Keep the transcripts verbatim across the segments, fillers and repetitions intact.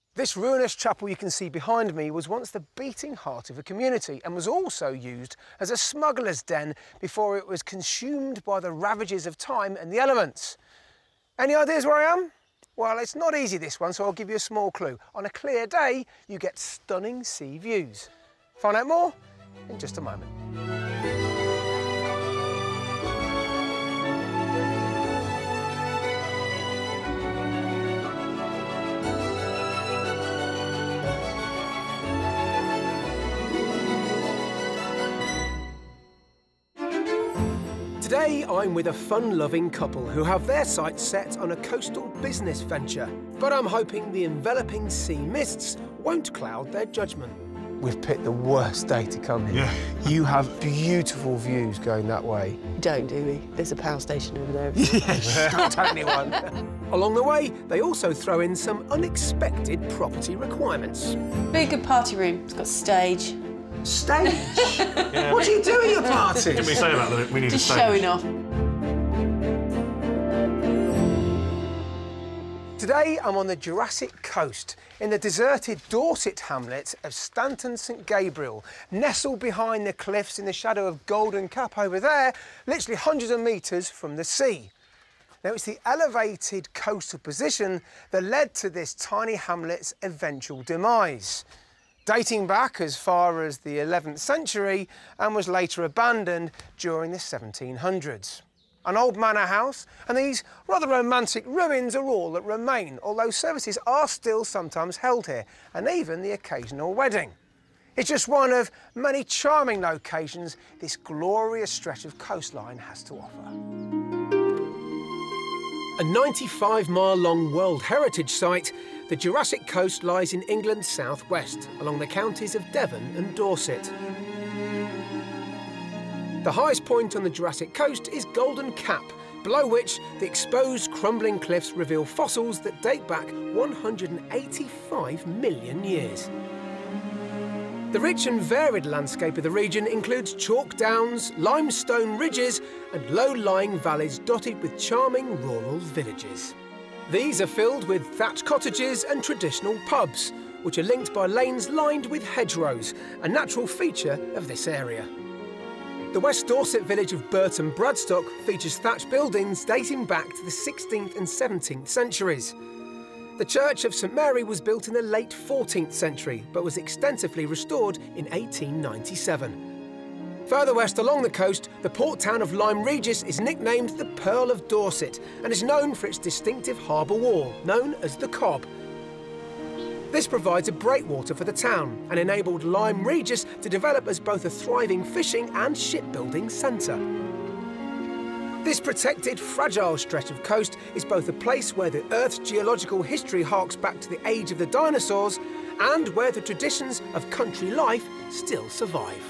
This ruinous chapel you can see behind me was once the beating heart of a community and was also used as a smuggler's den before it was consumed by the ravages of time and the elements. Any ideas where I am? Well, it's not easy, this one, so I'll give you a small clue. On a clear day, you get stunning sea views. Find out more in just a moment. Today, I'm with a fun-loving couple who have their sights set on a coastal business venture. But I'm hoping the enveloping sea mists won't cloud their judgment. We've picked the worst day to come here. Yeah. You have beautiful views going that way. Don't, do we? There's a power station over there. Yes, don't tell anyone. Along the way, they also throw in some unexpected property requirements. Be a good party room. It's got stage. Stage? Yeah. What do you do at your parties? Didn't we say about that? We need Just a stage. showing off. Today, I'm on the Jurassic coast in the deserted Dorset hamlet of Stanton St Gabriel, nestled behind the cliffs in the shadow of Golden Cap over there, literally hundreds of metres from the sea. Now, it's the elevated coastal position that led to this tiny hamlet's eventual demise, dating back as far as the eleventh century and was later abandoned during the seventeen hundreds. An old manor house and these rather romantic ruins are all that remain, although services are still sometimes held here, and even the occasional wedding. It's just one of many charming locations this glorious stretch of coastline has to offer. A ninety-five mile long World Heritage Site, the Jurassic coast lies in England's southwest, along the counties of Devon and Dorset. The highest point on the Jurassic coast is Golden Cap, below which the exposed crumbling cliffs reveal fossils that date back one hundred eighty-five million years. The rich and varied landscape of the region includes chalk downs, limestone ridges and low-lying valleys dotted with charming rural villages. These are filled with thatched cottages and traditional pubs, which are linked by lanes lined with hedgerows, a natural feature of this area. The West Dorset village of Burton Bradstock features thatched buildings dating back to the sixteenth and seventeenth centuries. The Church of St Mary was built in the late fourteenth century, but was extensively restored in eighteen ninety-seven. Further west along the coast, the port town of Lyme Regis is nicknamed the Pearl of Dorset and is known for its distinctive harbour wall, known as the Cob. This provides a breakwater for the town and enabled Lyme Regis to develop as both a thriving fishing and shipbuilding centre. This protected, fragile stretch of coast is both a place where the Earth's geological history harks back to the age of the dinosaurs and where the traditions of country life still survive.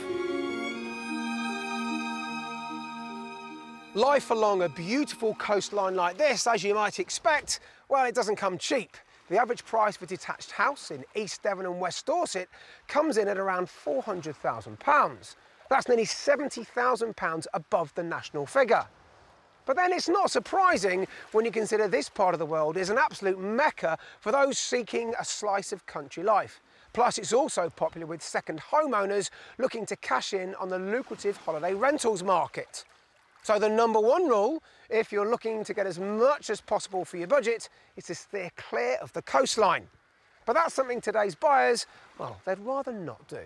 Life along a beautiful coastline like this, as you might expect, well, it doesn't come cheap. The average price for a detached house in East Devon and West Dorset comes in at around four hundred thousand pounds. That's nearly seventy thousand pounds above the national figure. But then it's not surprising when you consider this part of the world is an absolute mecca for those seeking a slice of country life. Plus, it's also popular with second homeowners looking to cash in on the lucrative holiday rentals market. So the number one rule, if you're looking to get as much as possible for your budget, is to steer clear of the coastline. But that's something today's buyers, well, they'd rather not do.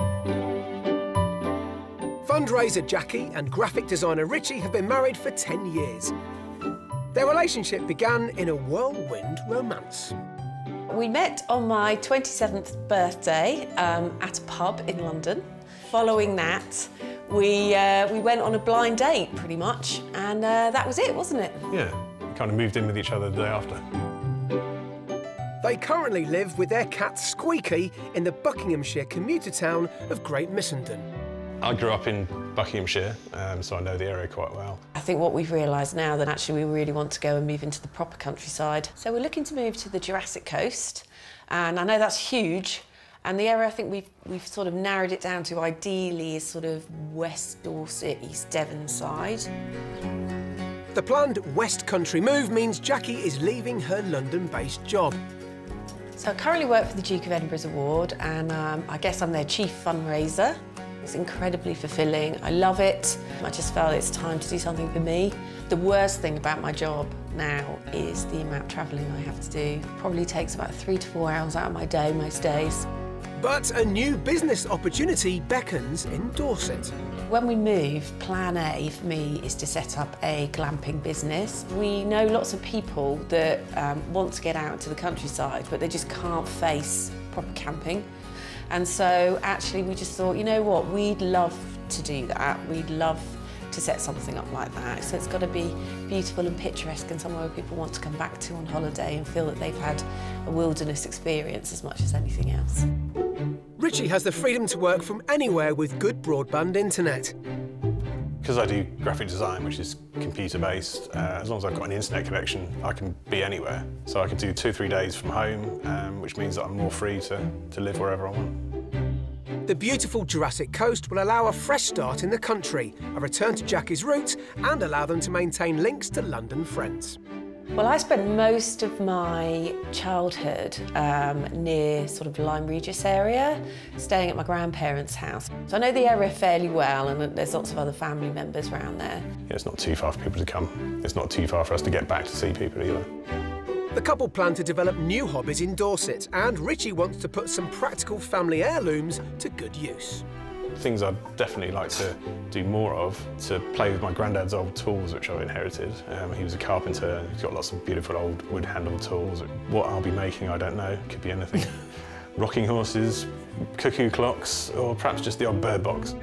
Fundraiser Jackie and graphic designer Richie have been married for ten years. Their relationship began in a whirlwind romance. We met on my twenty-seventh birthday um, at a pub in London. Following that, we, uh, we went on a blind date, pretty much, and uh, that was it, wasn't it? Yeah, we kind of moved in with each other the day after. They currently live with their cat Squeaky in the Buckinghamshire commuter town of Great Missenden. I grew up in Buckinghamshire, um, so I know the area quite well. I think what we've realised now that actually we really want to go and move into the proper countryside. So we're looking to move to the Jurassic coast, and I know that's huge. And the area I think we've, we've sort of narrowed it down to ideally is sort of West Dorset, East Devon side. The planned West Country move means Jackie is leaving her London-based job. So I currently work for the Duke of Edinburgh's award, and um, I guess I'm their chief fundraiser. It's incredibly fulfilling. I love it. I just felt it's time to do something for me. The worst thing about my job now is the amount of travelling I have to do. Probably takes about three to four hours out of my day most days. But a new business opportunity beckons in Dorset. When we move, plan A for me is to set up a glamping business. We know lots of people that um, want to get out to the countryside, but they just can't face proper camping. And so actually we just thought, you know what, we'd love to do that. We'd love to set something up like that. So it's got to be beautiful and picturesque and somewhere where people want to come back to on holiday and feel that they've had a wilderness experience as much as anything else. Richie has the freedom to work from anywhere with good broadband internet. Because I do graphic design, which is computer-based, uh, as long as I've got an internet connection, I can be anywhere. So I can do two or three days from home, um, which means that I'm more free to, to live wherever I want. The beautiful Jurassic coast will allow a fresh start in the country, a return to Jackie's roots, and allow them to maintain links to London friends. Well, I spent most of my childhood um, near sort of Lyme Regis area, staying at my grandparents' house. So I know the area fairly well, and there's lots of other family members around there. Yeah, it's not too far for people to come. It's not too far for us to get back to see people either. The couple plan to develop new hobbies in Dorset, and Richie wants to put some practical family heirlooms to good use. Things I'd definitely like to do more of, to play with my granddad's old tools, which I've inherited. Um, he was a carpenter, he's got lots of beautiful old wood-handled tools. What I'll be making, I don't know, could be anything. Rocking horses, cuckoo clocks, or perhaps just the odd bird box.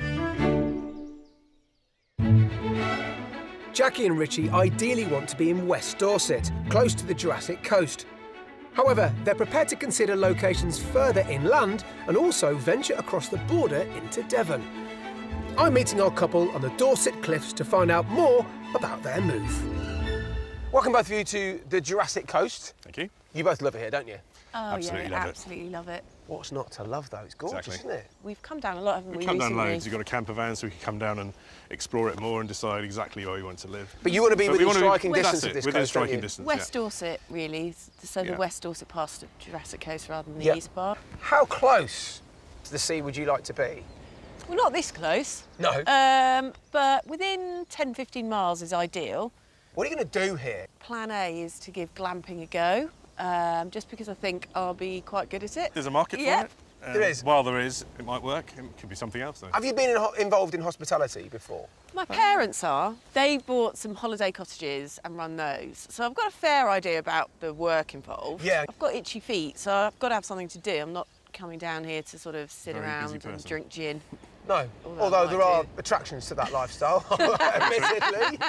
Jackie and Richie ideally want to be in West Dorset, close to the Jurassic coast. However, they're prepared to consider locations further inland and also venture across the border into Devon. I'm meeting our couple on the Dorset cliffs to find out more about their move. Welcome both of you to the Jurassic coast. Thank you. You both love it here, don't you? Oh, Absolutely yeah, love it. absolutely love it. What's not to love, though? It's gorgeous, Exactly. isn't it? We've come down a lot, haven't we, We've come down recently? loads. We've got a camper van, so we can come down and explore it more and decide exactly where we want to live. But you want to be But within we want to be- striking That's distance it, of this within coast, don't striking you? distance, West yeah. Dorset, really, so the Yeah. West Dorset part of Jurassic coast rather than the Yep. east part. How close to the sea would you like to be? Well, not this close. No. Um, but within ten, fifteen miles is ideal. What are you going to do here? Plan A is to give glamping a go, um, just because I think I'll be quite good at it. There's a market Yep. for it. Um, There is. While there is, it might work. It could be something else, though. Have you been in, involved in hospitality before? My parents are. They bought some holiday cottages and run those. So I've got a fair idea about the work involved. Yeah. I've got itchy feet, so I've got to have something to do. I'm not coming down here to sort of sit Very busy around and person. drink gin. No, Although although I there might are do. attractions to that lifestyle, admittedly.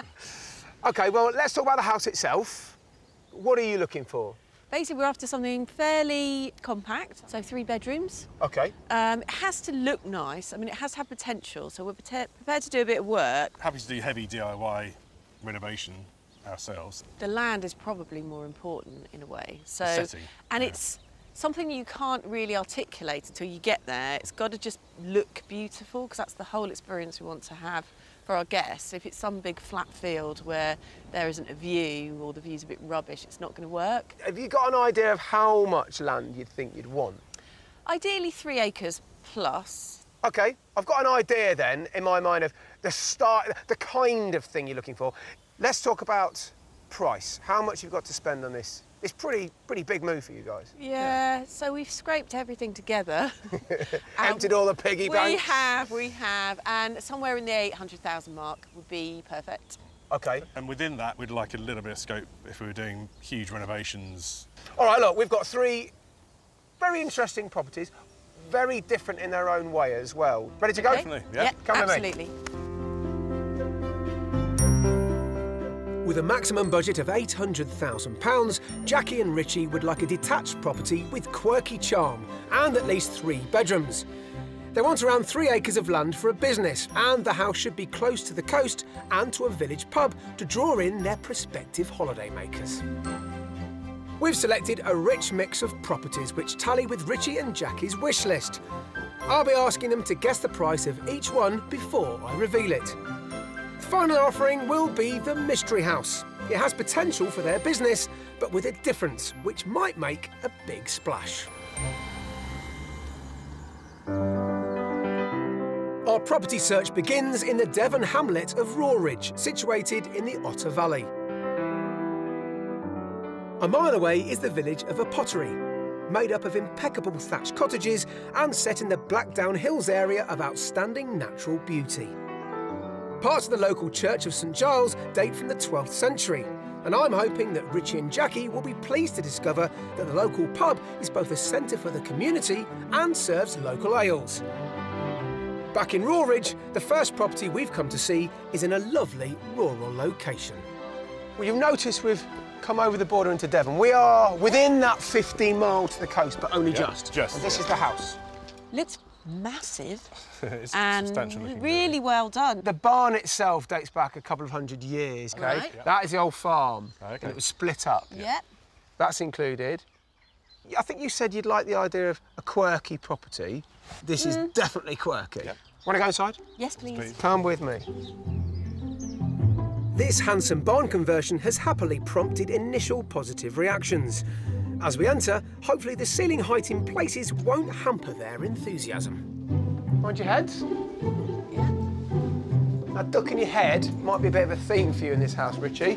OK, well, let's talk about the house itself. What are you looking for? Basically, we're after something fairly compact, so three bedrooms. OK. Um, it has to look nice. I mean, it has to have potential, so we're prete- prepared to do a bit of work. Happy to do heavy D I Y renovation ourselves. The land is probably more important in a way. So, The setting, and yeah. it's something you can't really articulate until you get there. It's got to just look beautiful, because that's the whole experience we want to have for our guests. If it's some big flat field where there isn't a view or the view's a bit rubbish, it's not going to work. Have you got an idea of how much land you'd think you'd want? Ideally three acres plus. OK, I've got an idea then in my mind of the start, the kind of thing you're looking for. Let's talk about price. How much you've got to spend on this? It's pretty, pretty big move for you guys. Yeah, so we've scraped everything together. Emptied all the piggy We banks. have, we have, and somewhere in the eight hundred thousand mark would be perfect. OK. And within that, we'd like a little bit of scope if we were doing huge renovations. All right, look, we've got three very interesting properties, very different in their own way as well. Ready to go? Okay? Definitely, yeah. Come with me. absolutely. With a maximum budget of eight hundred thousand pounds, Jackie and Richie would like a detached property with quirky charm and at least three bedrooms. They want around three acres of land for a business, and the house should be close to the coast and to a village pub to draw in their prospective holidaymakers. We've selected a rich mix of properties which tally with Richie and Jackie's wish list. I'll be asking them to guess the price of each one before I reveal it. The final offering will be the Mystery House. It has potential for their business, but with a difference which might make a big splash. Our property search begins in the Devon hamlet of Rawridge, situated in the Otter Valley. A mile away is the village of a pottery, made up of impeccable thatched cottages and set in the Blackdown Hills area of outstanding natural beauty. Parts of the local church of St Giles date from the twelfth century, and I'm hoping that Richie and Jackie will be pleased to discover that the local pub is both a centre for the community and serves local ales. Back in Rawridge, the first property we've come to see is in a lovely rural location. Well, you've noticed we've come over the border into Devon. We are within that fifteen mile to the coast, but only Yeah, just. just, And this yeah. is the house. Looks massive It's and substantial looking really building. well done. The barn itself dates back a couple of hundred years, OK? Right. Yeah. That is the old farm, Okay. and it was split up. Yep. That's included. I think you said you'd like the idea of a quirky property. This is definitely quirky. Yep. Want to go inside? Yes, please. Please. Come with me. This handsome barn conversion has happily prompted initial positive reactions. As we enter, hopefully the ceiling height in places won't hamper their enthusiasm. Mind your heads. Yeah. Now, ducking your head might be a bit of a theme for you in this house, Richie.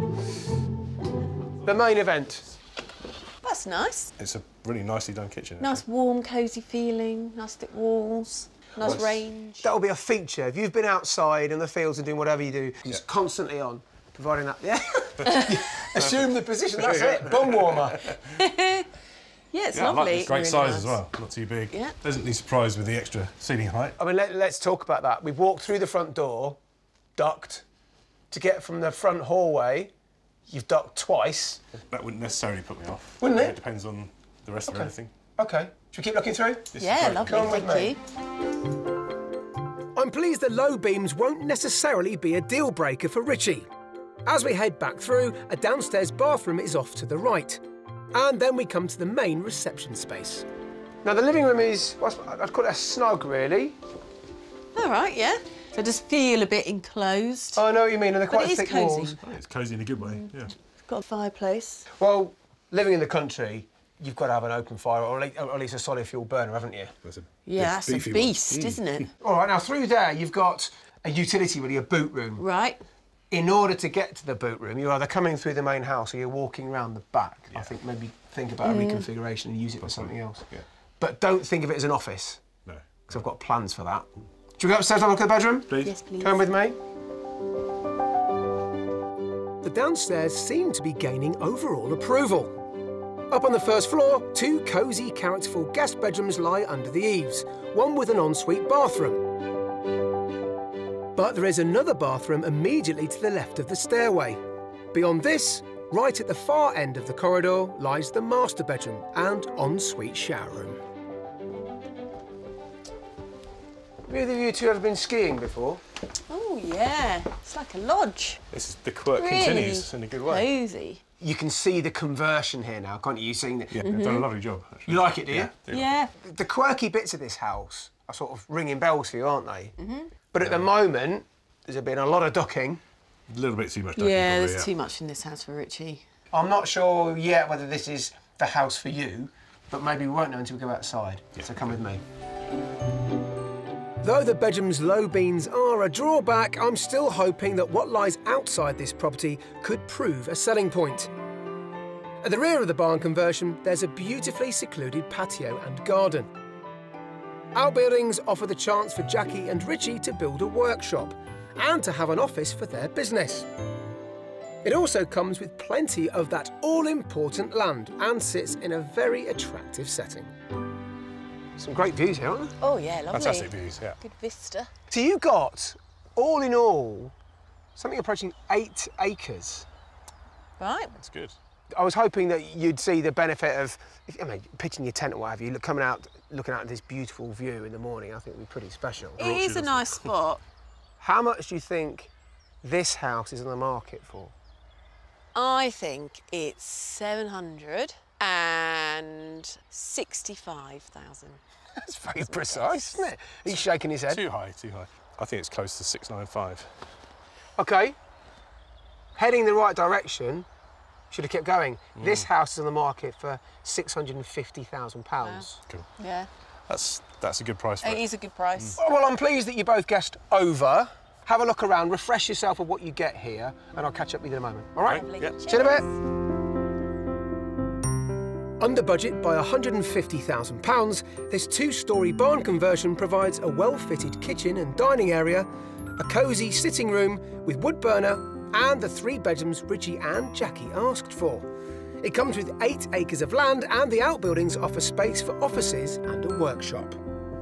The main event. That's nice. It's a really nicely done kitchen. Nice, warm, cosy feeling. Nice thick walls. Nice Well, range. That'll be a feature. If you've been outside in the fields and doing whatever you do, it's constantly on, providing that. Yeah. Assume the position. That's it. Bum warmer. Yeah, it's Yeah, I lovely. like it. It's great Really size nice. as well. Not too big. Yeah. Pleasantly surprised with the extra ceiling height. I mean, let, let's talk about that. We've walked through the front door, ducked, to get from the front hallway. You've ducked twice. That wouldn't necessarily put me off. Wouldn't it? It depends on the rest Okay. of everything. OK. Should we keep looking through? This is Yeah, great. lovely. Come with Thank me. you. I'm pleased the low beams won't necessarily be a deal breaker for Richie. As we head back through, a downstairs bathroom is off to the right. And then we come to the main reception space. Now, the living room is, well, I'd call it a snug, really. All right, yeah. So just feel a bit enclosed. Oh, I know what you mean, and they're But quite it is thick cosy. walls. It's cosy in a good way, yeah. Got a fireplace. Well, living in the country, you've got to have an open fire, or at least, or at least a solid fuel burner, haven't you? That's a Yeah, big, that's a beefy one. beast, isn't it? All right, now, through there, you've got a utility, really, a boot room. Right. In order to get to the boot room, you're either coming through the main house or you're walking around the back. I Yeah. think maybe think about a reconfiguration and use it for something else. Yeah. But don't think of it as an office, No. because I've got plans for that. Should we go upstairs and have a look at the bedroom? Please. Yes, please. Come with me. The downstairs seem to be gaining overall approval. Up on the first floor, two cosy, characterful guest bedrooms lie under the eaves, one with an ensuite bathroom. But there is another bathroom immediately to the left of the stairway. Beyond this, right at the far end of the corridor, lies the master bedroom and ensuite shower room. Have either of you two ever been skiing before? Oh, yeah. It's like a lodge. This is, the quirk Really continues in a good way. Cosy. You can see the conversion here now, can't you? You've seen it. Yeah, they've done a lovely job, actually. You like it, do you? Yeah. do. Yeah. The quirky bits of this house are sort of ringing bells for you, aren't they? Mm-hmm. But at the moment, there's been a lot of ducking. A little bit too much. ducking, Yeah, probably, there's too much in this house for Richie. I'm not sure yet whether this is the house for you, but maybe we won't know until we go outside. Yeah. So come with me. Though the bedroom's low beams are a drawback, I'm still hoping that what lies outside this property could prove a selling point. At the rear of the barn conversion, there's a beautifully secluded patio and garden. Outbuildings offer the chance for Jackie and Richie to build a workshop and to have an office for their business. It also comes with plenty of that all-important land and sits in a very attractive setting. Some great views here, aren't there? Oh, yeah, lovely. Fantastic views, yeah. Good vista. So you got, all in all, something approaching eight acres. Right. That's good. I was hoping that you'd see the benefit of, I mean, pitching your tent or what have you, look, coming out, looking out at this beautiful view in the morning. I think it would be pretty special. It is a nice spot. How much do you think this house is on the market for? I think it's seven hundred and sixty-five thousand. That's very precise, isn't it? He's shaking his head. Too high, too high. I think it's close to six nine five. OK. Heading the right direction, Should have kept going. Mm. This house is on the market for six hundred and fifty thousand pounds. Cool. Yeah. That's, that's a good price for It it. is a good price. Mm. Well, I'm pleased that you both guessed over. Have a look around, refresh yourself of what you get here, and I'll catch up with you in a moment. All right? Lovely. Yeah. See you in a bit. Under budget by one hundred and fifty thousand pounds, this two-storey barn conversion provides a well-fitted kitchen and dining area, a cosy sitting room with wood burner, and the three bedrooms Richie and Jackie asked for. It comes with eight acres of land, and the outbuildings offer space for offices and a workshop.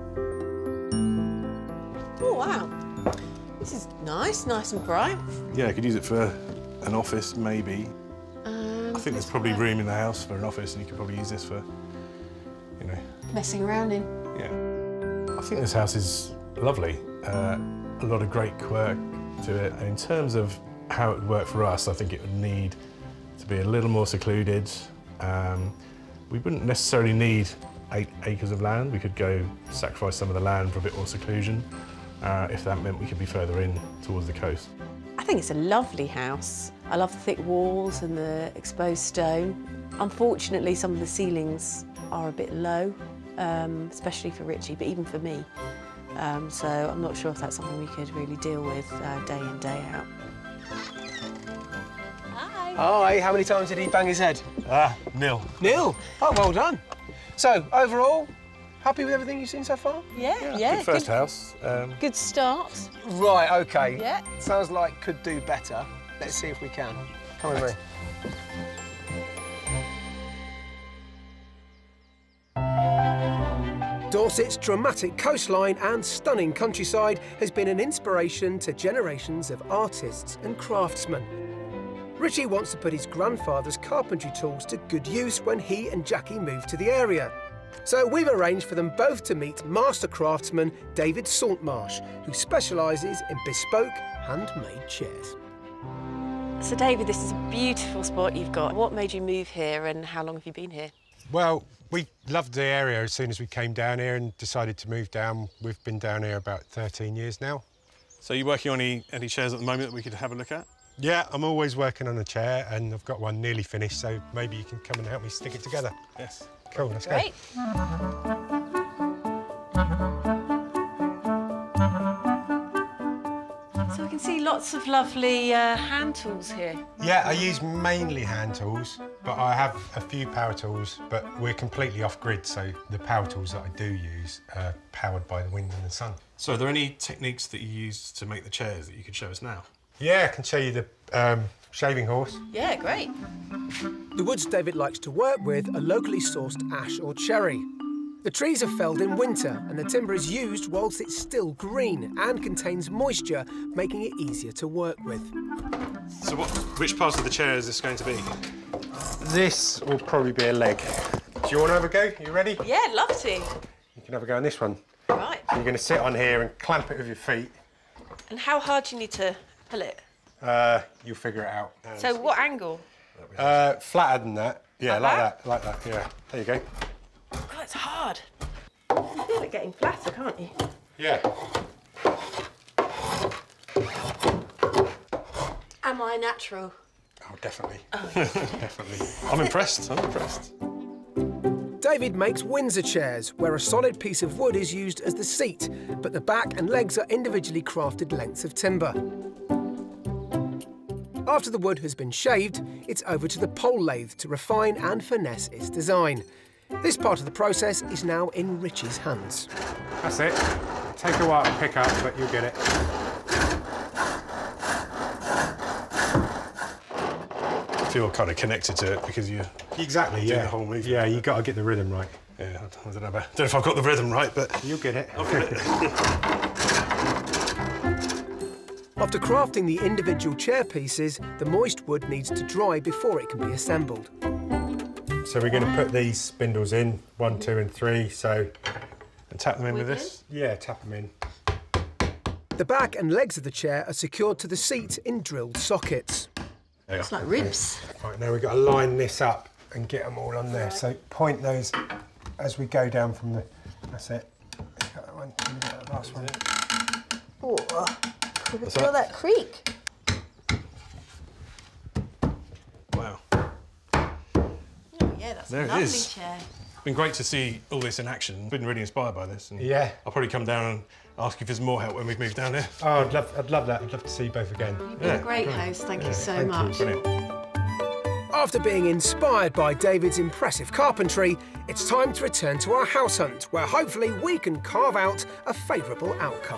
Oh, wow. This is nice, nice and bright. Yeah, I could use it for an office, maybe. Um, I think there's probably room in the house for an office, and you could probably use this for, you know... Messing around in. Yeah. I think this house is lovely. Uh, a lot of great quirk to it. And in terms of how it would work for us, I think it would need to be a little more secluded. Um, we wouldn't necessarily need eight acres of land. We could go sacrifice some of the land for a bit more seclusion, uh, if that meant we could be further in towards the coast. I think it's a lovely house. I love the thick walls and the exposed stone. Unfortunately, some of the ceilings are a bit low, um, especially for Richie, but even for me. Um, so I'm not sure if that's something we could really deal with uh, day in, day out. Hi. Hi, how many times did he bang his head? Ah, nil. Nil. Oh, well done. So, overall, happy with everything you've seen so far? Yeah, yeah. Good first house. Um, Good start. Right, OK. Yeah. Sounds like could do better. Let's see if we can. Come with me. Dorset's dramatic coastline and stunning countryside has been an inspiration to generations of artists and craftsmen. Richie wants to put his grandfather's carpentry tools to good use when he and Jackie move to the area. So we've arranged for them both to meet master craftsman David Saltmarsh, who specialises in bespoke handmade chairs. So David, this is a beautiful spot you've got. What made you move here and how long have you been here? Well, we loved the area as soon as we came down here and decided to move down. We've been down here about thirteen years now. so you're working on any, any chairs at the moment that we could have a look at? Yeah, I'm always working on a chair and I've got one nearly finished, so maybe you can come and help me stick it together. Yes. Cool, let's Great. go. So we can see lots of lovely uh, hand tools here. Yeah, I use mainly hand tools, but I have a few power tools, but we're completely off grid, so the power tools that I do use are powered by the wind and the sun. So are there any techniques that you use to make the chairs that you could show us now? Yeah, I can show you the um, shaving horse. Yeah, great. The woods David likes to work with are locally sourced ash or cherry. The trees are felled in winter and the timber is used whilst it's still green and contains moisture, making it easier to work with. So what, which part of the chair is this going to be? This will probably be a leg. Do you want to have a go? You ready? Yeah, love to. You can have a go on this one. Right. So you're going to sit on here and clamp it with your feet. And how hard do you need to pull it? Uh, you'll figure it out. So what angle? Uh, flatter than that. Yeah, Like like that? that? like that, yeah. There you go. God, it's hard. You feel it getting flatter, can't you? Yeah. Am I natural? Oh, definitely. Definitely. I'm impressed, I'm impressed. David makes Windsor chairs, where a solid piece of wood is used as the seat, but the back and legs are individually crafted lengths of timber. After the wood has been shaved, it's over to the pole lathe to refine and finesse its design. This part of the process is now in Richie's hands. That's it. Take a while to pick up, but you'll get it. I feel kind of connected to it because you... Exactly, Do yeah. the whole movement. Yeah, you got to get the rhythm right. Yeah, I don't know, about, don't know if I've got the rhythm right, but... You'll get it. I'll get it. After crafting the individual chair pieces, the moist wood needs to dry before it can be assembled. So we're going to put these spindles in, one, two and three, so... And tap them in with this? Yeah, tap them in. The back and legs of the chair are secured to the seat in drilled sockets. There you It's go. like ribs. Right, now we've got to line this up and get them all on there. So point those as we go down from the... That's it. Got that one. Let me get that last one. Oh, you can What's feel that? that creak. Wow. There it Lovely is. chair. It's been great to see all this in action. Been really inspired by this. And Yeah. I'll probably come down and ask you for some more help when we've moved down there. Oh, I'd love, I'd love that. I'd love to see you both again. You've been Yeah, a great great. host. Thank you so thank you. much. Brilliant. After being inspired by David's impressive carpentry, it's time to return to our house hunt, where hopefully we can carve out a favourable outcome.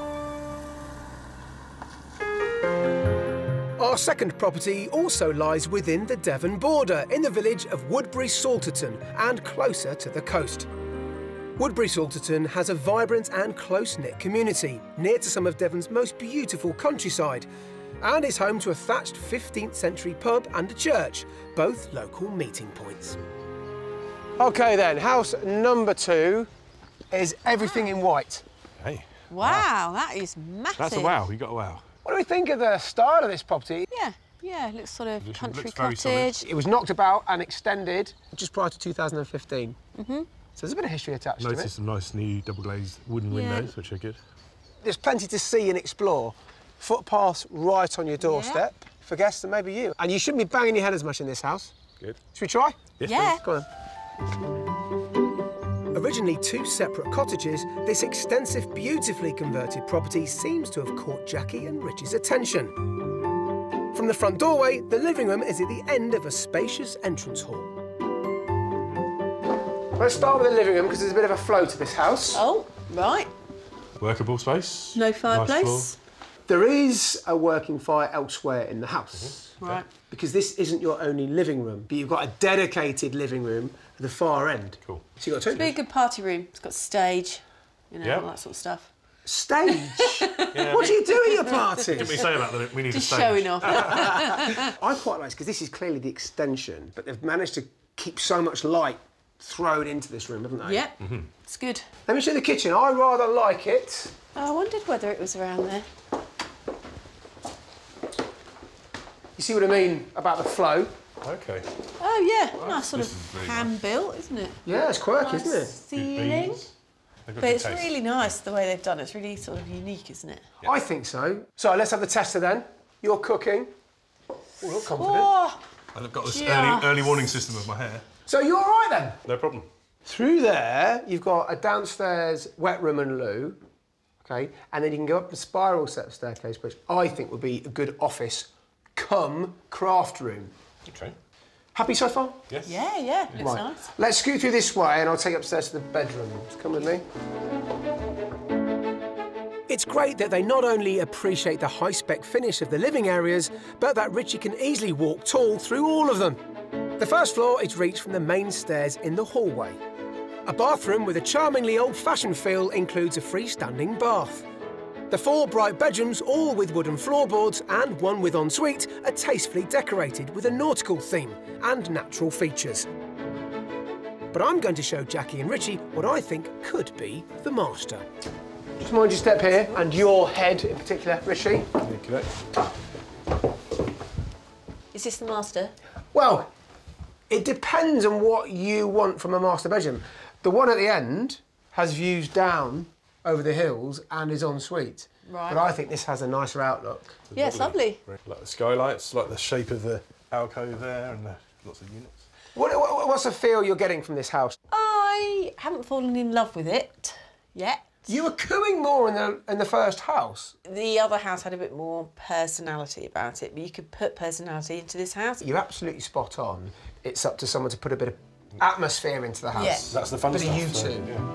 Our second property also lies within the Devon border, in the village of Woodbury Salterton and closer to the coast. Woodbury Salterton has a vibrant and close-knit community, near to some of Devon's most beautiful countryside, and is home to a thatched fifteenth century pub and a church, both local meeting points. OK then, house number two is everything in white. Hey, Wow, that is massive. that's a wow. You got a wow. What do we think of the style of this property? Yeah, yeah, it looks sort of Looks- country looks very solid. cottage. It was knocked about and extended just prior to two thousand fifteen. Mm-hmm. So there's a bit of history attached to Noticed it. some nice new double glazed wooden Yeah. windows, which are good. There's plenty to see and explore. Footpaths right on your doorstep for guests and maybe you. And you shouldn't be banging your head as much in this house. Good. Should we try? Yes, Yeah. please. Go on. Originally two separate cottages, this extensive, beautifully converted property seems to have caught Jackie and Richie's attention. From the front doorway, the living room is at the end of a spacious entrance hall. Let's start with the living room because there's a bit of a flow to this house. Oh, right. Workable space. No Nice fireplace. floor. There is a working fire elsewhere in the house. Right. Because this isn't your only living room, but you've got a dedicated living room at the far end. Cool. So you've got two. Be a good party room. It's got stage, you know, Yeah. all that sort of stuff. Stage? What do you do at your parties? What we say about that? We need Just a stage. showing off. I quite like this because this is clearly the extension, but they've managed to keep so much light thrown into this room, haven't they? Yeah, Mm-hmm. it's good. Let me show you the kitchen. I rather like it. I wondered whether it was around there. You see what I mean about the flow? Okay. Oh, yeah, nice sort this of is really hand-built, isn't it? Yeah, it's quirky, Nice isn't it? Good ceiling. beans. They've got But good it's taste. really nice the way they've done it. It's really sort of unique, isn't it? I think so. So let's have the tester then. You're cooking. Oh, look confident. Oh, And I've got this Yeah. early, early warning system of my hair. So you're all right then? No problem. Through there, you've got a downstairs wet room and loo, okay? And then you can go up the spiral set of staircase, which I think would be a good office come craft room. Okay. Happy so far? Yes. yeah, yeah, looks Right. nice. Let's scoot through this way and I'll take you upstairs to the bedrooms. Come with me. It's great that they not only appreciate the high-spec finish of the living areas, but that Richie can easily walk tall through all of them. The first floor is reached from the main stairs in the hallway. A bathroom with a charmingly old-fashioned feel includes a freestanding bath. The four bright bedrooms, all with wooden floorboards and one with ensuite, are tastefully decorated with a nautical theme and natural features. But I'm going to show Jackie and Richie what I think could be the master. Just mind you step here, and your head in particular, Richie. Okay. Is this the master? Well, it depends on what you want from a master bedroom. The one at the end has views down over the hills and is en suite. Right. But I think this has a nicer outlook. Yeah, it's lovely. Like the skylights, like the shape of the alcove there, and the, lots of units. What, what, what's the feel you're getting from this house? I haven't fallen in love with it yet. You were cooing more in the in the first house. The other house had a bit more personality about it, but you could put personality into this house. You're absolutely spot on. It's up to someone to put a bit of atmosphere into the house. Yeah. That's the fun Bit of stuff. you so, two. yeah.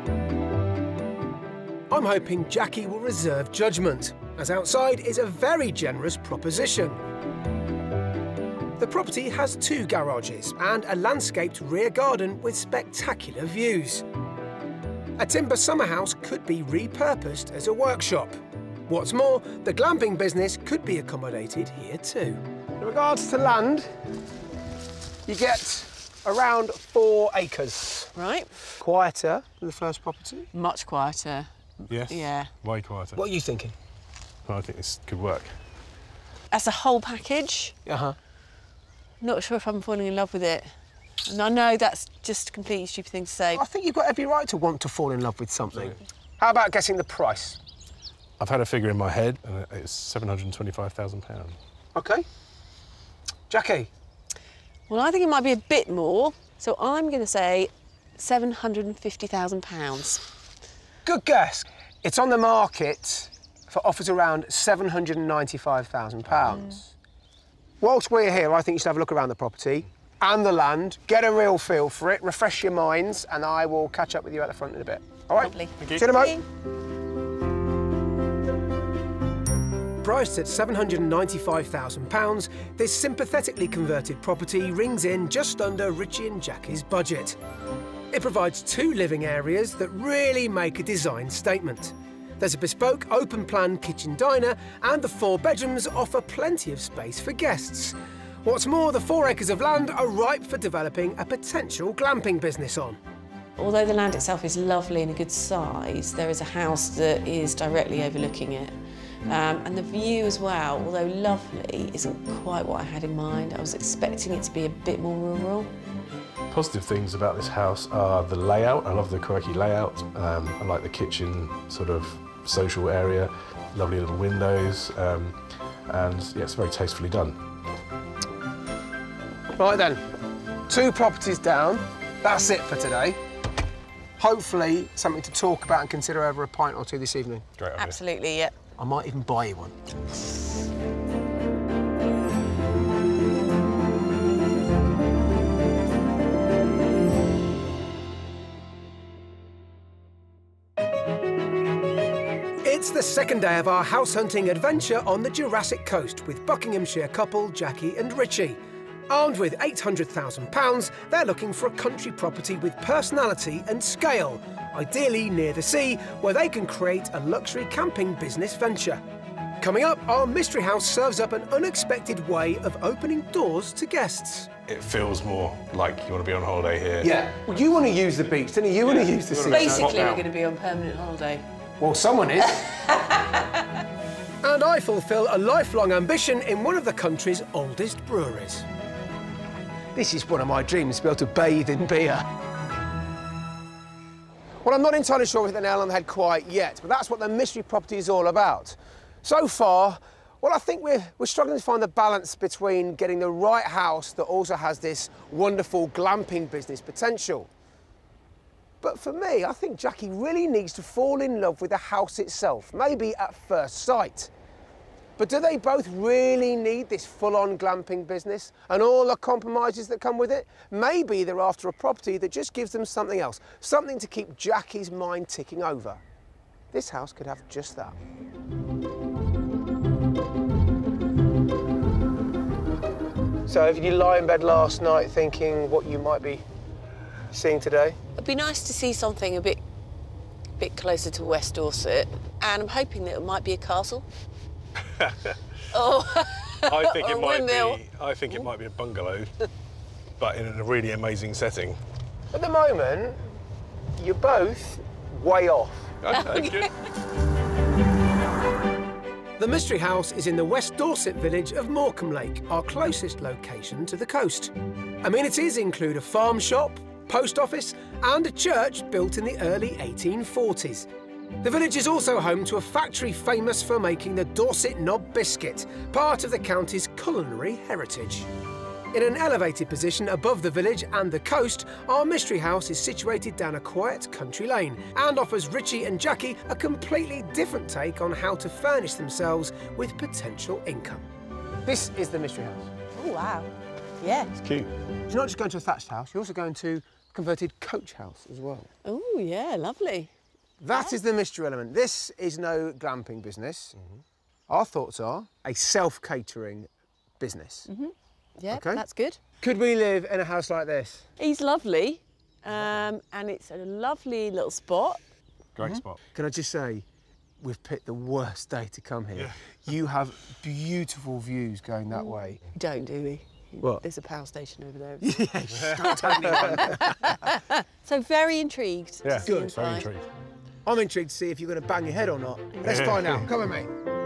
I'm hoping Jackie will reserve judgment, as outside is a very generous proposition. The property has two garages and a landscaped rear garden with spectacular views. A timber summer house could be repurposed as a workshop. What's more, the glamping business could be accommodated here too. In regards to land, you get around four acres. Right. Quieter than the first property. Much quieter. Yes. Yeah. Way quieter. What are you thinking? Well, I think this could work. As a whole package, Uh-huh. not sure if I'm falling in love with it. And I know that's just a completely stupid thing to say. I think you've got every right to want to fall in love with something. How about guessing the price? I've had a figure in my head, and it's seven hundred and twenty-five thousand pounds. OK. Jackie? Well, I think it might be a bit more, So I'm going to say seven hundred and fifty thousand pounds. Good guess. It's on the market for offers around seven hundred and ninety-five thousand pounds. Mm. Whilst we're here, I think you should have a look around the property and the land, get a real feel for it, refresh your minds, and I will catch up with you at the front in a bit. All right? Lovely. Thank you. See you in a moment. Priced at seven hundred and ninety-five thousand pounds, this sympathetically converted property rings in just under Richie and Jackie's budget. It provides two living areas that really make a design statement. There's a bespoke open-plan kitchen diner, and the four bedrooms offer plenty of space for guests. What's more, the four acres of land are ripe for developing a potential glamping business on. Although the land itself is lovely and a good size, there is a house that is directly overlooking it. Um, and the view as well, although lovely, isn't quite what I had in mind. I was expecting it to be a bit more rural. Positive things about this house are the layout. I love the quirky layout. Um, I like the kitchen sort of social area, lovely little windows, um, and yeah, it's very tastefully done. Right then, two properties down. That's it for today. Hopefully something to talk about and consider over a pint or two this evening. Great idea. Absolutely, yeah. I might even buy you one. It's the second day of our house hunting adventure on the Jurassic coast with Buckinghamshire couple Jackie and Richie. Armed with eight hundred thousand pounds, they're looking for a country property with personality and scale, ideally near the sea, where they can create a luxury camping business venture. Coming up, our mystery house serves up an unexpected way of opening doors to guests. It feels more like you want to be on holiday here. Yeah. Well, you want to use the beach, don't you? You yeah. want to use the sea. Basically, we're going to be on permanent holiday. Well, someone is. And I fulfil a lifelong ambition in one of the country's oldest breweries. This is one of my dreams, to be able to bathe in beer. Well, I'm not entirely sure if the nail on the head quite yet, but that's what the mystery property is all about. So far, well, I think we're, we're struggling to find the balance between getting the right house that also has this wonderful glamping business potential. But for me, I think Jackie really needs to fall in love with the house itself, maybe at first sight. But do they both really need this full-on glamping business and all the compromises that come with it? Maybe they're after a property that just gives them something else, something to keep Jackie's mind ticking over. This house could have just that. So, if you lie in bed last night thinking what you might be seeing today? It'd be nice to see something a bit, bit closer to West Dorset, and I'm hoping that it might be a castle. oh, I think it might windmill. be. I think it might be a bungalow, but in a really amazing setting. At the moment, you're both way off. Okay, good. The mystery house is in the West Dorset village of Morecambe Lake, our closest location to the coast. Amenities include a farm shop, post office, and a church built in the early eighteen forties. The village is also home to a factory famous for making the Dorset Knob biscuit, part of the county's culinary heritage. In an elevated position above the village and the coast, our mystery house is situated down a quiet country lane and offers Richie and Jackie a completely different take on how to furnish themselves with potential income. This is the mystery house. Oh, wow. Yeah. It's cute. You're not just going to a thatched house, you're also going to a converted coach house as well. Oh, yeah, lovely. That yeah. is the mystery element. This is no glamping business. Mm-hmm. Our thoughts are a self-catering business. Mm-hmm. Yeah, okay. That's good. Could we live in a house like this? He's lovely, um, and it's a lovely little spot. Great mm-hmm. spot. Can I just say, we've picked the worst day to come here. Yeah. You have beautiful views going that way. Don't, do we? What? There's a power station over there. Yeah, don't tell me. So very intrigued. Yeah, to see good. Very inside. intrigued. I'm intrigued to see if you're going to bang your head or not. Let's find out. Come on, mate.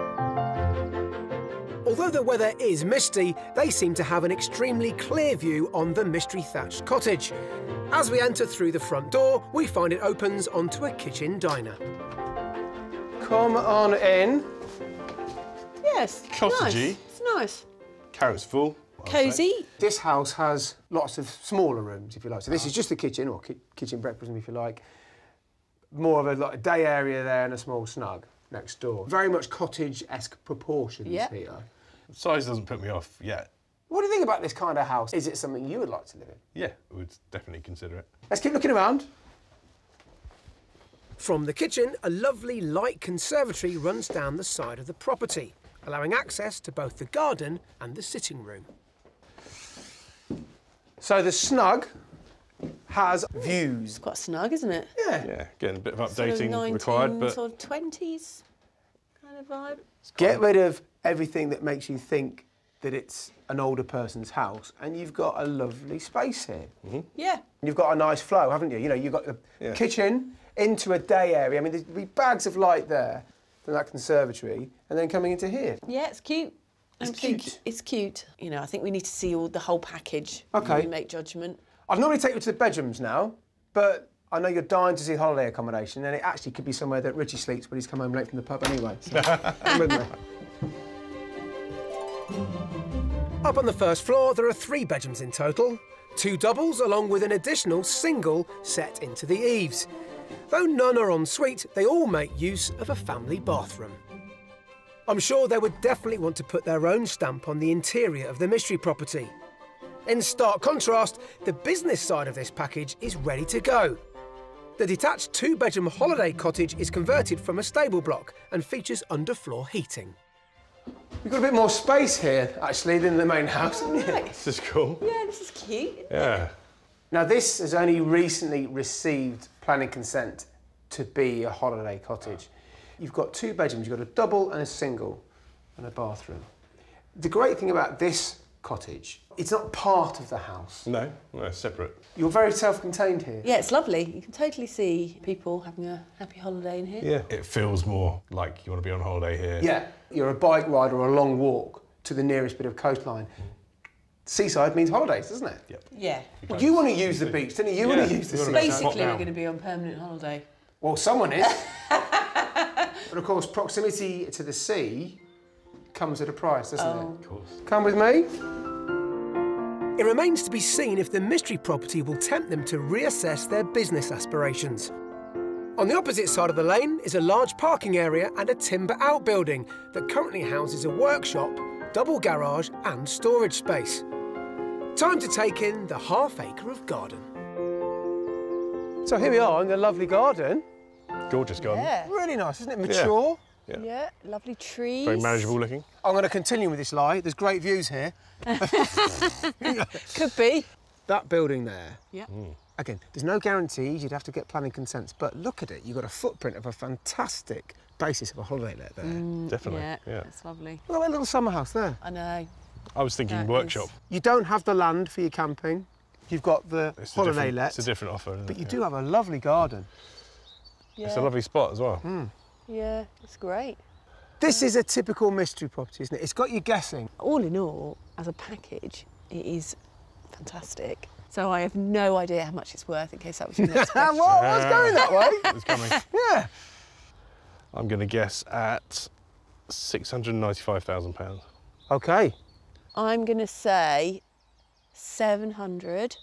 Although the weather is misty, they seem to have an extremely clear view on the mystery thatched cottage. As we enter through the front door, we find it opens onto a kitchen diner. Come on in. Yes, Cottagey. nice. It's nice. Carrots full. I'd say. Cosy. This house has lots of smaller rooms, if you like. So this is just the kitchen, or ki kitchen breakfast room, if you like. More of a, like, a day area there and a small snug next door. Very much cottage-esque proportions Yeah. here. Size doesn't put me off yet. What do you think about this kind of house? Is it something you would like to live in? Yeah, I would definitely consider it. Let's keep looking around. From the kitchen, a lovely light conservatory runs down the side of the property, allowing access to both the garden and the sitting room. So the snug has views. It's quite snug, isn't it? Yeah. Yeah, getting a bit of Sort of updating nineteen, required, but sort of twenties kind of vibe. Get rid of everything that makes you think that it's an older person's house, and you've got a lovely space here. Mm-hmm. Yeah. You've got a nice flow, haven't you? You know, you've got the Yeah. kitchen into a day area. I mean, there'd be bags of light there from that conservatory, and then coming into here. Yeah, it's cute. It's I think cute. It's cute. You know, I think we need to see all the whole package Okay. when we make judgment. I'd normally take you to the bedrooms now, but I know you're dying to see holiday accommodation, and it actually could be somewhere that Richie sleeps when he's come home late from the pub anyway. So, come with me. Up on the first floor, there are three bedrooms in total. Two doubles, along with an additional single set into the eaves. Though none are en suite, they all make use of a family bathroom. I'm sure they would definitely want to put their own stamp on the interior of the mystery property. In stark contrast, the business side of this package is ready to go. The detached two-bedroom holiday cottage is converted from a stable block and features underfloor heating. You've got a bit more space here, actually, than the main house, haven't you? this is cool. Yeah, this is cute. Yeah. Now, this has only recently received planning consent to be a holiday cottage. You've got two bedrooms, you've got a double and a single, and a bathroom. The great thing about this cottage, it's not part of the house. No, no, it's separate. You're very self-contained here. Yeah, it's lovely. You can totally see people having a happy holiday in here. Yeah. It feels more like you want to be on holiday here. Yeah, you're a bike ride or a long walk to the nearest bit of coastline. Seaside means holidays, doesn't it? Yep. Yeah. Well, you want to use the beach, don't you? You Yeah, want to use the you seaside. wanna Basically, Pop we're down. going to be on permanent holiday. Well, someone is. But of course, proximity to the sea comes at a price, doesn't Oh. it? Of course. Come with me. It remains to be seen if the mystery property will tempt them to reassess their business aspirations. On the opposite side of the lane is a large parking area and a timber outbuilding that currently houses a workshop, double garage and storage space. Time to take in the half acre of garden. So here we are in the lovely garden. Gorgeous garden. Yeah. Really nice, isn't it? Mature. Yeah. Yeah, lovely trees. Very manageable looking. I'm going to continue with this lie. There's great views here. Could be. That building there. Yeah. Again, there's no guarantees. You'd have to get planning consents. But look at it. You've got a footprint of a fantastic basis of a holiday let there. Definitely. Yeah, Yeah. it's lovely. Look at that little summer house there. I know. I was thinking That workshop. is- You don't have the land for your camping. You've got the It's a holiday different- let. It's a different offer. Isn't But it? you Yeah. do have a lovely garden. Yeah. It's a lovely spot as well. Yeah, it's great. This is a typical mystery property, isn't it? It's got you guessing. All in all, as a package, it is fantastic. So I have no idea how much it's worth, in case that was your next question. Well, I was going that way. It's coming. Yeah. I'm going to guess at six hundred ninety-five thousand pounds. OK. I'm going to say seven hundred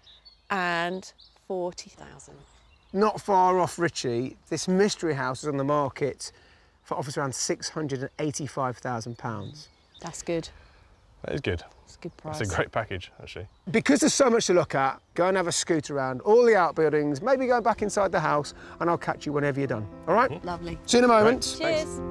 forty thousand. Not far off, Richie. This mystery house is on the market for offers around six hundred eighty-five thousand pounds. That's good. That is good. It's a good price. It's a great package, actually. Because there's so much to look at, go and have a scoot around all the outbuildings, maybe go back inside the house, and I'll catch you whenever you're done. All right? Lovely. See you in a moment. Right. Cheers.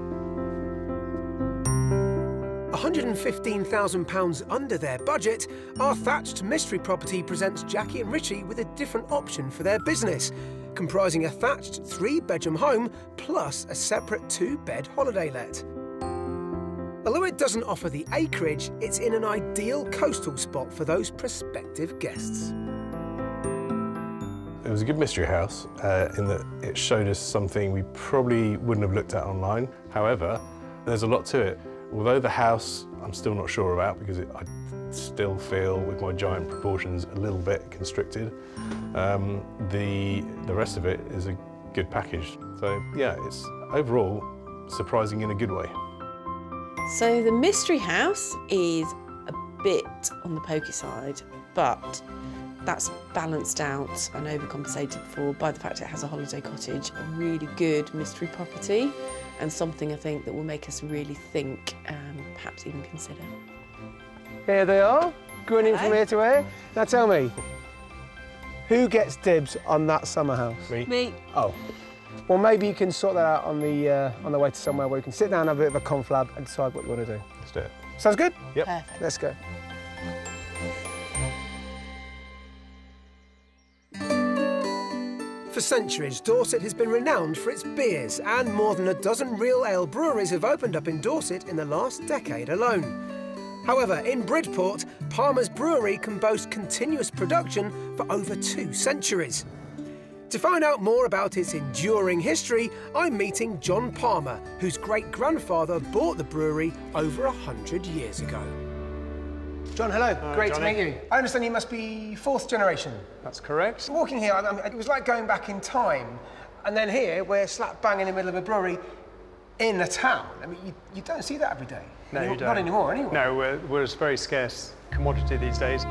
one hundred fifteen thousand pounds under their budget, our thatched mystery property presents Jackie and Richie with a different option for their business, comprising a thatched three-bedroom home plus a separate two-bed holiday let. Although it doesn't offer the acreage, it's in an ideal coastal spot for those prospective guests. It was a good mystery house uh, in that it showed us something we probably wouldn't have looked at online. However, there's a lot to it. Although the house I'm still not sure about because it, I still feel with my giant proportions a little bit constricted, um, the, the rest of it is a good package. So yeah, it's overall surprising in a good way. So the mystery house is a bit on the pokey side, but that's balanced out and overcompensated for by the fact it has a holiday cottage, a really good mystery property, and something I think that will make us really think and perhaps even consider. Here they are, grinning from ear to ear. Now tell me, who gets dibs on that summer house? Me. Me. Oh. Well, maybe you can sort that out on the, uh, on the way to somewhere where you can sit down, have a bit of a conflab and decide what you want to do. Let's do it. Sounds good? Yep. Perfect. Let's go. For centuries, Dorset has been renowned for its beers, and more than a dozen real ale breweries have opened up in Dorset in the last decade alone. However, in Bridport, Palmer's brewery can boast continuous production for over two centuries. To find out more about its enduring history, I'm meeting John Palmer, whose great-grandfather bought the brewery over a hundred years ago. John, hello. Hi, Great Johnny. to meet you. I understand you must be fourth generation. That's correct. Walking here, I mean, it was like going back in time. And then here, we're slap bang in the middle of a brewery in a town. I mean, you, you don't see that every day. No, Not- you don't. Not anymore, anyway. No, we're, we're a very scarce commodity these days.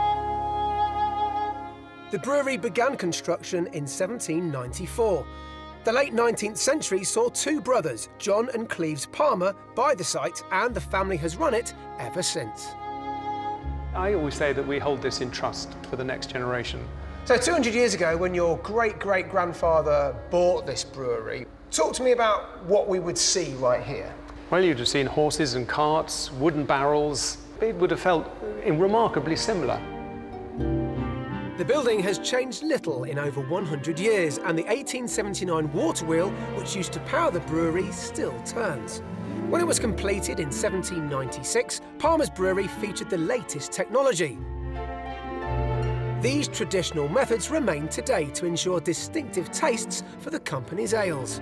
The brewery began construction in seventeen ninety-four. The late nineteenth century saw two brothers, John and Cleves Palmer, buy the site, and the family has run it ever since. I always say that we hold this in trust for the next generation. So two hundred years ago, when your great-great-grandfather bought this brewery, talk to me about what we would see right here. Well, you'd have seen horses and carts, wooden barrels. It would have felt remarkably similar. The building has changed little in over one hundred years, and the eighteen seventy-nine water wheel, which used to power the brewery, still turns. When it was completed in seventeen ninety-six, Palmer's Brewery featured the latest technology. These traditional methods remain today to ensure distinctive tastes for the company's ales.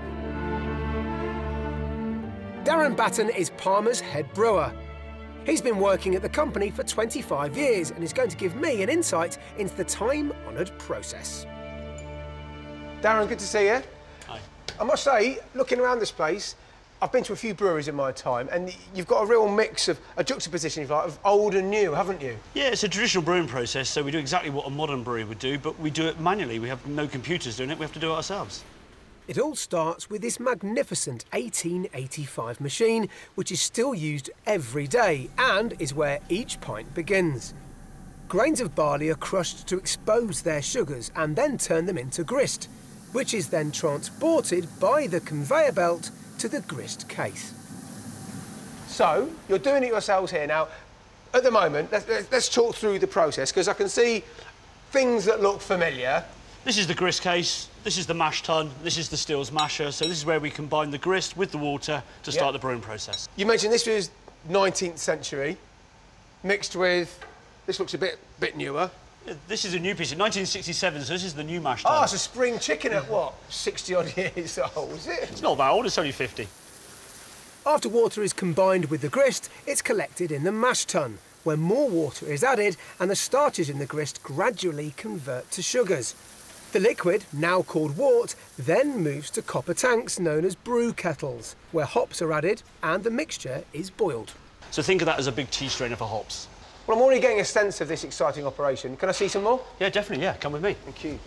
Darren Batten is Palmer's head brewer. He's been working at the company for twenty-five years and is going to give me an insight into the time-honoured process. Darren, good to see you. Hi. I must say, looking around this place, I've been to a few breweries in my time, and you've got a real mix of a juxtaposition, if you like, of old and new, haven't you? Yeah, it's a traditional brewing process, so we do exactly what a modern brewery would do, but we do it manually. We have no computers doing it, we have to do it ourselves. It all starts with this magnificent eighteen eighty-five machine, which is still used every day and is where each pint begins. Grains of barley are crushed to expose their sugars and then turn them into grist, which is then transported by the conveyor belt to the grist case. So, you're doing it yourselves here. Now, at the moment, let's, let's talk through the process, because I can see things that look familiar. This is the grist case, this is the mash tun, this is the stills masher, so this is where we combine the grist with the water to start Yep. the brewing process. You mentioned this was nineteenth century, mixed with, this looks a bit, bit newer. Uh, This is a new piece, in nineteen sixty-seven, so this is the new mash tun. Oh, it's a spring chicken at what, sixty odd years old, is it? It's not that old, it's only fifty. After water is combined with the grist, it's collected in the mash tun, where more water is added and the starches in the grist gradually convert to sugars. The liquid, now called wort, then moves to copper tanks known as brew kettles, where hops are added and the mixture is boiled. So think of that as a big tea strainer for hops. Well, I'm already getting a sense of this exciting operation. Can I see some more? Yeah, definitely, yeah, come with me. Thank you.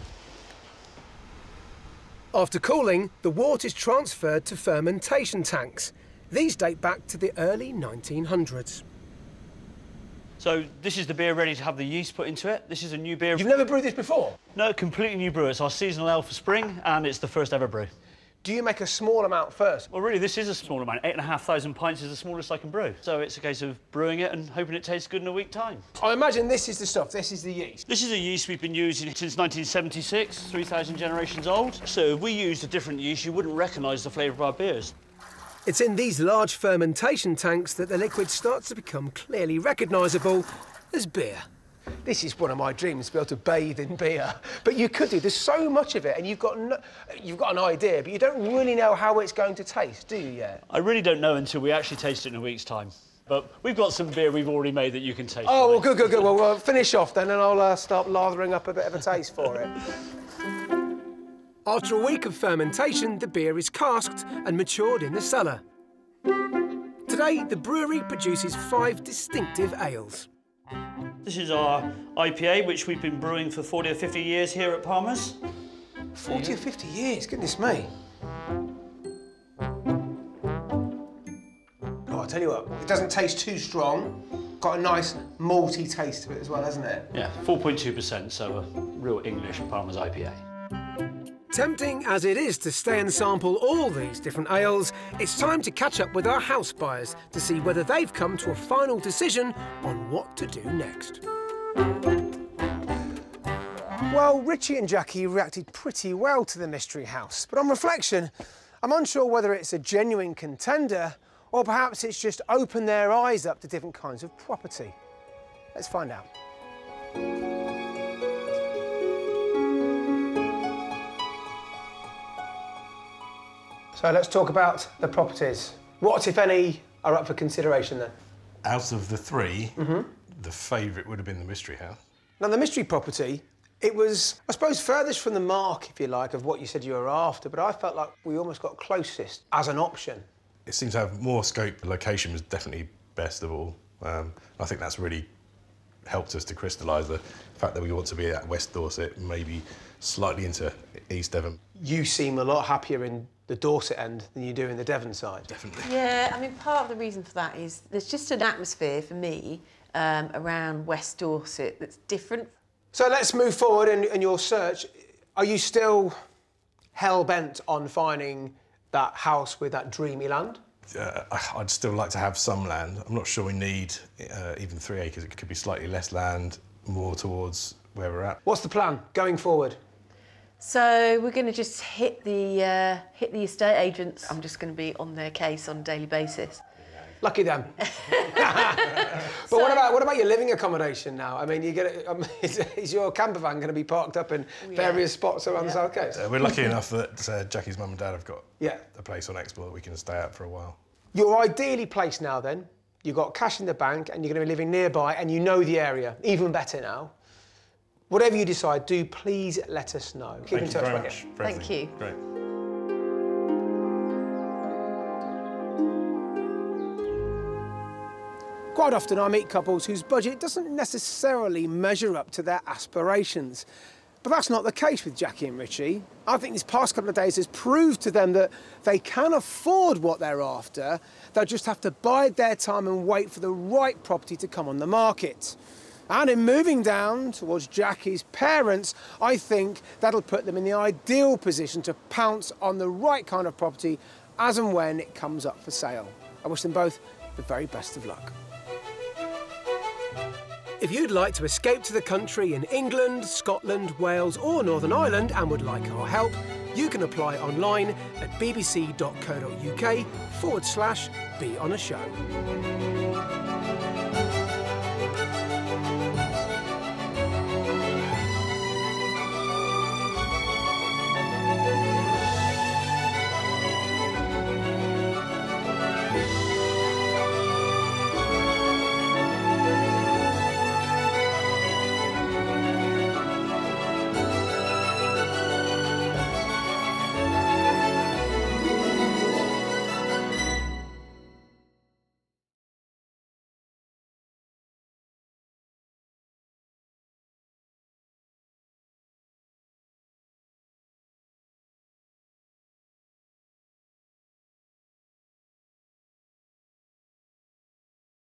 After cooling, the wort is transferred to fermentation tanks. These date back to the early nineteen hundreds. So this is the beer ready to have the yeast put into it. This is a new beer. You've never brewed this before? No, completely new brew. It's our seasonal ale for spring, and it's the first ever brew. Do you make a small amount first? Well, really, this is a small amount. Eight and a half thousand pints is the smallest I can brew. So it's a case of brewing it and hoping it tastes good in a week's time. I imagine this is the stuff, this is the yeast. This is a yeast we've been using since nineteen seventy-six, three thousand generations old. So if we used a different yeast, you wouldn't recognise the flavour of our beers. It's in these large fermentation tanks that the liquid starts to become clearly recognisable as beer. This is one of my dreams, to be able to bathe in beer. But you could do, there's so much of it, and you've got, no, you've got an idea, but you don't really know how it's going to taste, do you yet? I really don't know until we actually taste it in a week's time. But we've got some beer we've already made that you can taste. Oh, well, good, good, good. Well, we'll finish off then, and I'll uh, start lathering up a bit of a taste for it. After a week of fermentation, the beer is casked and matured in the cellar. Today, the brewery produces five distinctive ales. This is our I P A, which we've been brewing for forty or fifty years here at Palmer's. forty or fifty years, goodness me. Oh, I'll tell you what, it doesn't taste too strong. Got a nice malty taste to it as well, hasn't it? Yeah, four point two percent, so a real English Palmer's I P A. Tempting as it is to stay and sample all these different ales, it's time to catch up with our house buyers to see whether they've come to a final decision on what to do next. Well, Richie and Jackie reacted pretty well to the mystery house, but on reflection, I'm unsure whether it's a genuine contender or perhaps it's just opened their eyes up to different kinds of property. Let's find out. So let's talk about the properties. What, if any, are up for consideration then? Out of the three, mm-hmm. the favourite would have been the mystery house. Now, the mystery property, it was, I suppose, furthest from the mark, if you like, of what you said you were after, but I felt like we almost got closest as an option. It seems to have more scope. The location was definitely best of all. Um, I think that's really helped us to crystallise the fact that we want to be at West Dorset, maybe slightly into East Devon. You seem a lot happier in the Dorset end than you do in the Devon side. Definitely. Yeah, I mean, part of the reason for that is there's just an atmosphere for me um, around West Dorset that's different. So let's move forward in, in your search. Are you still hell-bent on finding that house with that dreamy land? Uh, I'd still like to have some land. I'm not sure we need uh, even three acres. It could be slightly less land, more towards where we're at. What's the plan going forward? So we're going to just hit the uh, hit the estate agents. I'm just going to be on their case on a daily basis. Lucky them. But so, what about what about your living accommodation now? I mean, you get um, is, is your camper van going to be parked up in yeah. various spots around yeah. the South Coast? Uh, we're lucky enough that uh, Jackie's mum and dad have got yeah. a place on export that we can stay at for a while. You're ideally placed now. Then you've got cash in the bank, and you're going to be living nearby, and you know the area even better now. Whatever you decide, do please let us know. Keep Thank in you touch, very Becky. much. Thank you. Great. Quite often I meet couples whose budget doesn't necessarily measure up to their aspirations. But that's not the case with Jackie and Richie. I think this past couple of days has proved to them that they can afford what they're after. They'll just have to bide their time and wait for the right property to come on the market. And in moving down towards Jackie's parents, I think that'll put them in the ideal position to pounce on the right kind of property as and when it comes up for sale. I wish them both the very best of luck. If you'd like to escape to the country in England, Scotland, Wales or Northern Ireland and would like our help, you can apply online at bbc.co.uk forward slash be on a show.